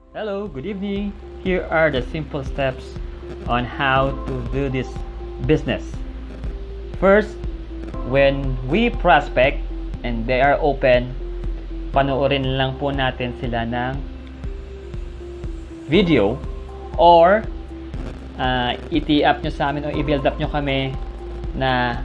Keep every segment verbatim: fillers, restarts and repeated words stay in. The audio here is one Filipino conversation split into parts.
Hello, good evening. Here are the simple steps on how to do this business. First, when we prospect and they are open, panoorin lang po natin sila ng video or uh, i-tee up nyo sa amin o i-build up nyo kami na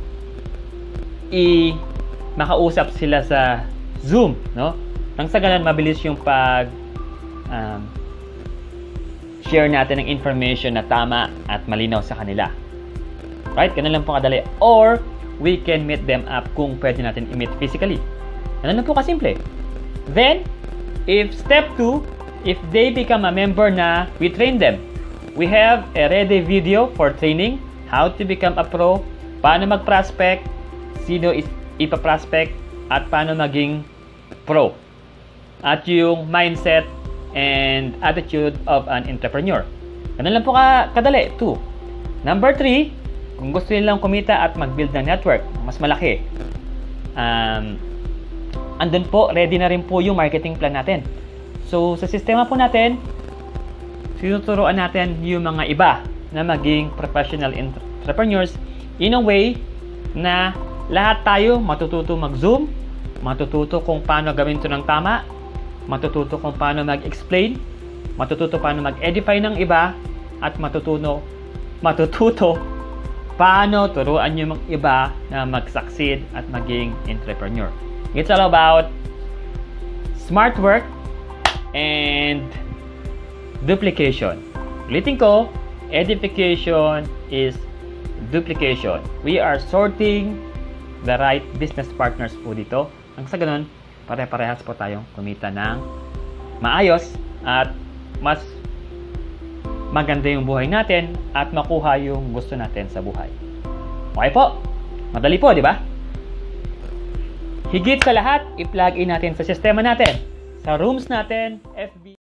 i makausap sila sa Zoom, no? Nang sa ganun, mabilis yung pag um, share natin ng information na tama at malinaw sa kanila. Right? Ganun lang po kadali. Or, we can meet them up kung pwede natin i-meet physically. Ganun lang po kasimple. Then, if step two, if they become a member na, we train them. We have a ready video for training, how to become a pro, paano mag-prospect, sino is ipa-prospect, at paano maging pro. At yung mindset and attitude of an entrepreneur. Ganun lang po ka kadali. Two. Number three, kung gusto nilang kumita at mag-build ng network, mas malaki. Um, andun po, ready na rin po yung marketing plan natin. So, sa sistema po natin, sinuturuan natin yung mga iba na maging professional entrepreneurs in a way na lahat tayo matututo mag-Zoom, matututo kung paano gawin ito ng tama, matututo kung paano mag-explain, matututo paano mag-edify ng iba, at matututo, matututo paano turuan yung mga iba na mag-succeed at maging entrepreneur. It's all about smart work and duplication. Ulitin ko, edification is duplication. We are sorting the right business partners po dito. Ang sa ganun, pare-parehas po tayong kumita ng maayos at mas maganda yung buhay natin at makuha yung gusto natin sa buhay. Okay po? Madali po, di ba? Higit sa lahat, i-plug in natin sa sistema natin, sa rooms natin, F B